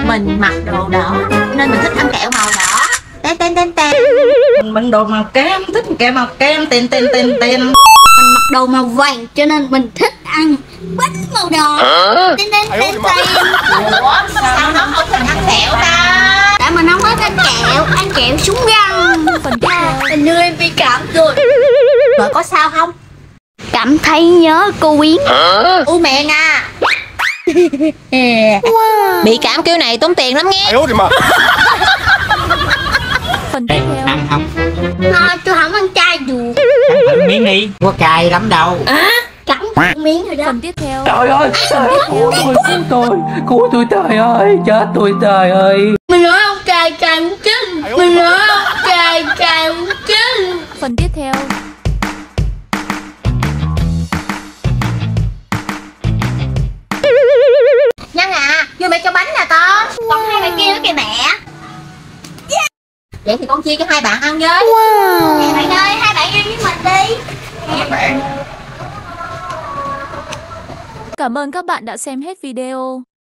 Mình mặc đồ đỏ nên mình thích ăn kẹo màu đỏ. Tên tên tên tên. Mình đồ màu cam, thích kẹo màu cam. Tên tên tên tên. Mình mặc đồ màu vàng cho nên mình thích ăn bánh màu đỏ. Tên tên tên tên. Ủa sao nó không thích ăn kẹo ta? Tại mình không thích ăn kẹo súng răng. Phần tiếp theo. Hình như em bị cảm rồi. Rồi có sao không? Cảm thấy nhớ cô Quyến. U mẹ à. Bị cảm kiểu này tốn tiền lắm nghe. Phần tiếp theo. Ăn không? Thôi tôi không ăn chay được. Ăn thử miếng đi. Có cay lắm đâu. Cắn một miếng rồi đó. Phần tiếp theo. Trời ơi, cứu tôi trời ơi, chết tôi trời ơi. Mình nói ông cay cay muốn chân. Mình nói ông cay cay muốn chân. Phần tiếp theo. Nhân à, vô mẹ cho bánh nè con. Còn hai bạn kia nữa kìa mẹ. Vậy thì con chia cho hai bạn ăn với. Hai bạn ơi, hai bạn ăn với mình đi. Cảm ơn các bạn đã xem hết video.